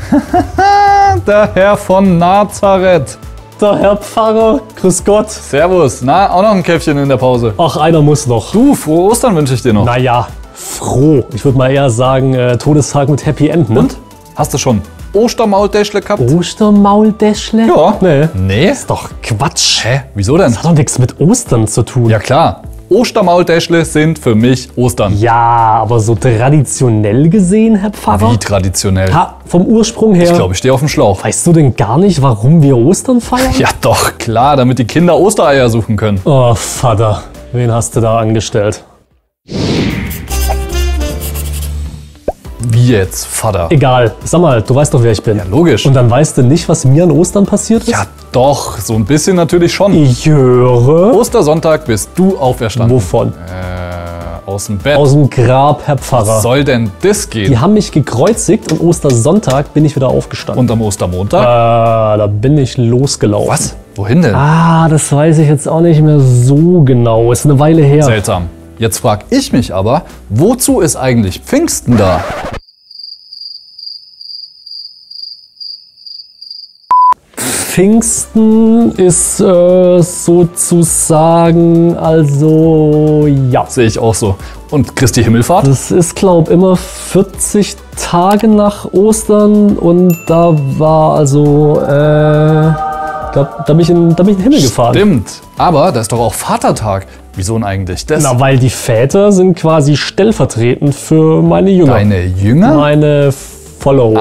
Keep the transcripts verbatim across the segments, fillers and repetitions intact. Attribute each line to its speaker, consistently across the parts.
Speaker 1: Der Herr von Nazareth.
Speaker 2: Der Herr Pfarrer, grüß Gott.
Speaker 1: Servus. Na, auch noch ein Käffchen in der Pause.
Speaker 2: Ach, einer muss noch.
Speaker 1: Du, frohe Ostern wünsche ich dir noch.
Speaker 2: Naja, froh. Ich würde mal eher sagen, äh, Todestag mit Happy End, ne?
Speaker 1: Und? Hast du schon Ostermauldäschle gehabt?
Speaker 2: Ostermauldäschle?
Speaker 1: Ja.
Speaker 2: Nee.
Speaker 1: Nee?
Speaker 2: Ist doch Quatsch.
Speaker 1: Hä? Wieso denn?
Speaker 2: Das hat doch nichts mit Ostern zu tun.
Speaker 1: Ja klar. Ostermauldäschle sind für mich Ostern.
Speaker 2: Ja, aber so traditionell gesehen, Herr Pfarrer?
Speaker 1: Wie traditionell?
Speaker 2: Ha, vom Ursprung her.
Speaker 1: Ich glaube, ich stehe auf dem Schlauch.
Speaker 2: Weißt du denn gar nicht, warum wir Ostern feiern?
Speaker 1: Ja doch, klar, damit die Kinder Ostereier suchen können.
Speaker 2: Oh, Vater, wen hast du da angestellt?
Speaker 1: Wie jetzt, Vater?
Speaker 2: Egal, sag mal, du weißt doch, wer ich bin.
Speaker 1: Ja, logisch.
Speaker 2: Und dann weißt du nicht, was mir an Ostern passiert ist?
Speaker 1: Ja doch, so ein bisschen natürlich schon.
Speaker 2: Ich höre.
Speaker 1: Ostersonntag bist du auferstanden.
Speaker 2: Wovon?
Speaker 1: Äh, aus dem Bett.
Speaker 2: Aus dem Grab, Herr Pfarrer.
Speaker 1: Was soll denn das gehen?
Speaker 2: Die haben mich gekreuzigt und Ostersonntag bin ich wieder aufgestanden.
Speaker 1: Und am Ostermontag?
Speaker 2: Ah, da bin ich losgelaufen.
Speaker 1: Was? Wohin denn?
Speaker 2: Ah, das weiß ich jetzt auch nicht mehr so genau. Ist eine Weile her.
Speaker 1: Seltsam. Jetzt frag ich mich aber, wozu ist eigentlich Pfingsten da?
Speaker 2: Pfingsten ist äh, sozusagen, also ja.
Speaker 1: Sehe ich auch so. Und Christi Himmelfahrt?
Speaker 2: Das ist, glaube ich, immer vierzig Tage nach Ostern und da war also, äh, glaub, da bin ich in, da bin ich in den Himmel gefahren.
Speaker 1: Stimmt. Aber da ist doch auch Vatertag. Wieso denn eigentlich das?
Speaker 2: Na, weil die Väter sind quasi stellvertretend für meine Jünger.
Speaker 1: Deine Jünger?
Speaker 2: Meine Follower.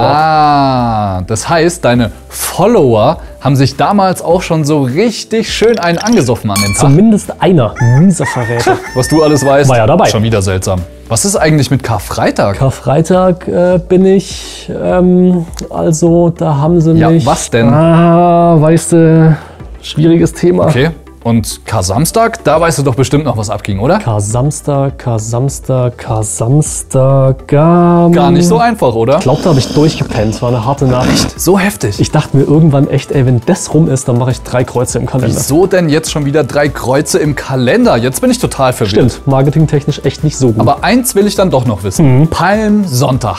Speaker 1: Ah, das heißt, deine Follower haben sich damals auch schon so richtig schön einen angesoffen an den Tag.
Speaker 2: Zumindest einer. Mieser Verräter.
Speaker 1: Was du alles weißt.
Speaker 2: War ja dabei.
Speaker 1: Schon wieder seltsam. Was ist eigentlich mit Karfreitag?
Speaker 2: Karfreitag äh, bin ich, ähm, also da haben sie
Speaker 1: Ja,
Speaker 2: mich...
Speaker 1: was denn?
Speaker 2: Ah, weißt du, schwieriges Thema.
Speaker 1: Okay. Und Kar-Samstag, da weißt du doch bestimmt noch, was abging, oder?
Speaker 2: Kar-Samstag, Kar-Samstag, Kar-Samstag, ähm,
Speaker 1: Gar nicht so einfach, oder?
Speaker 2: Ich glaube, da habe ich durchgepennt. War eine harte Nacht.
Speaker 1: So heftig.
Speaker 2: Ich dachte mir irgendwann echt, ey, wenn das rum ist, dann mache ich drei Kreuze im Kalender.
Speaker 1: Wieso denn jetzt schon wieder drei Kreuze im Kalender? Jetzt bin ich total verwirrt.
Speaker 2: Stimmt, marketingtechnisch echt nicht so gut.
Speaker 1: Aber eins will ich dann doch noch wissen.
Speaker 2: Mhm.
Speaker 1: Palmsonntag.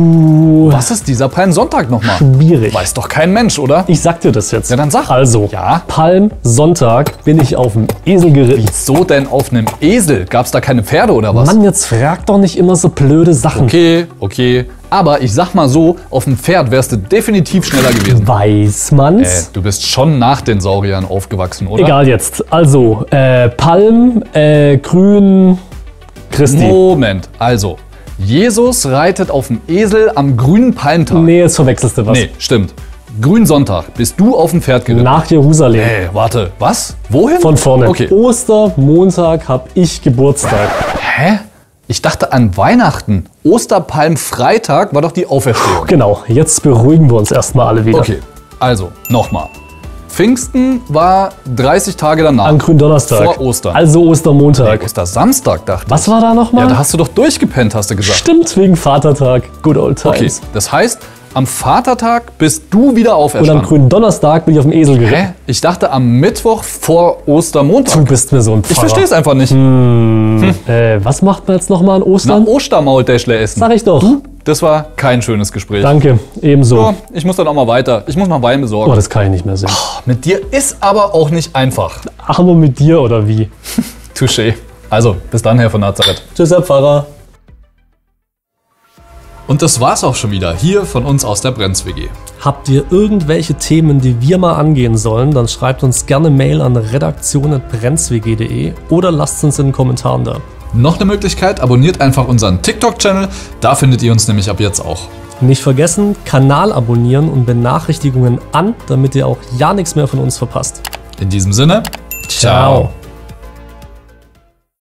Speaker 2: Uh,
Speaker 1: Was ist dieser Palmsonntag nochmal?
Speaker 2: schwierig.
Speaker 1: Weiß doch kein Mensch, oder?
Speaker 2: Ich sag dir das jetzt.
Speaker 1: Ja, dann sag.
Speaker 2: Also,
Speaker 1: Ja.
Speaker 2: Palmsonntag bin ich auf dem Esel geritten.
Speaker 1: Wieso denn auf einem Esel? Gab's da keine Pferde oder was?
Speaker 2: Mann, jetzt frag doch nicht immer so blöde Sachen.
Speaker 1: Okay, okay. Aber ich sag mal so, auf dem Pferd wärst du definitiv schneller gewesen.
Speaker 2: Weiß
Speaker 1: Äh,
Speaker 2: man's?
Speaker 1: du bist schon nach den Sauriern aufgewachsen, oder?
Speaker 2: Egal jetzt. Also, äh, Palm, äh, Grün, Christi.
Speaker 1: Moment, also, Jesus reitet auf dem Esel am grünen Palmtag.
Speaker 2: Nee, jetzt verwechselst du was.
Speaker 1: Nee, stimmt. Grünsonntag bist du auf dem Pferd geritten.
Speaker 2: Nach Jerusalem.
Speaker 1: Hey, warte, was? Wohin?
Speaker 2: Von vorne.
Speaker 1: Okay.
Speaker 2: Ostermontag hab ich Geburtstag.
Speaker 1: Hä? Ich dachte an Weihnachten. Osterpalmfreitag war doch die Auferstehung.
Speaker 2: Genau, jetzt beruhigen wir uns erstmal alle wieder.
Speaker 1: Okay, also, nochmal. Pfingsten war dreißig Tage danach.
Speaker 2: An Gründonnerstag.
Speaker 1: Vor Ostern.
Speaker 2: Also Ostermontag.
Speaker 1: Ostersamstag, dachte ich.
Speaker 2: Was war da nochmal?
Speaker 1: Ja, da hast du doch durchgepennt, hast du gesagt.
Speaker 2: Stimmt, wegen Vatertag. Good old
Speaker 1: Okay,
Speaker 2: times.
Speaker 1: das heißt, am Vatertag bist du wieder
Speaker 2: Und
Speaker 1: auferstanden.
Speaker 2: am Gründonnerstag bin ich auf dem Esel geritten.
Speaker 1: Hä? Ich dachte am Mittwoch vor Ostermontag.
Speaker 2: Du bist mir so ein
Speaker 1: Ich
Speaker 2: Pfarrer.
Speaker 1: verstehe es einfach nicht.
Speaker 2: Äh, was macht man jetzt nochmal an
Speaker 1: Na,
Speaker 2: Ostern?
Speaker 1: Ostermauldäschle essen.
Speaker 2: Sag ich doch.
Speaker 1: Das war kein schönes Gespräch.
Speaker 2: Danke, ebenso.
Speaker 1: So, ich muss dann auch mal weiter. Ich muss noch Wein besorgen.
Speaker 2: Oh, das kann ich nicht mehr sehen.
Speaker 1: Mit dir ist aber auch nicht einfach.
Speaker 2: Ach, aber mit dir oder wie?
Speaker 1: Touché. Also, bis dann, Herr von Nazareth.
Speaker 2: Tschüss, Herr Pfarrer.
Speaker 1: Und das war's auch schon wieder hier von uns aus der Brenz-W G.
Speaker 2: Habt ihr irgendwelche Themen, die wir mal angehen sollen, dann schreibt uns gerne Mail an redaktion at brenzwg punkt de oder lasst uns in den Kommentaren da.
Speaker 1: Noch eine Möglichkeit, abonniert einfach unseren TikTok-Channel. Da findet ihr uns nämlich ab jetzt auch.
Speaker 2: Nicht vergessen, Kanal abonnieren und Benachrichtigungen an, damit ihr auch ja nichts mehr von uns verpasst.
Speaker 1: In diesem Sinne, ciao.
Speaker 2: Ciao.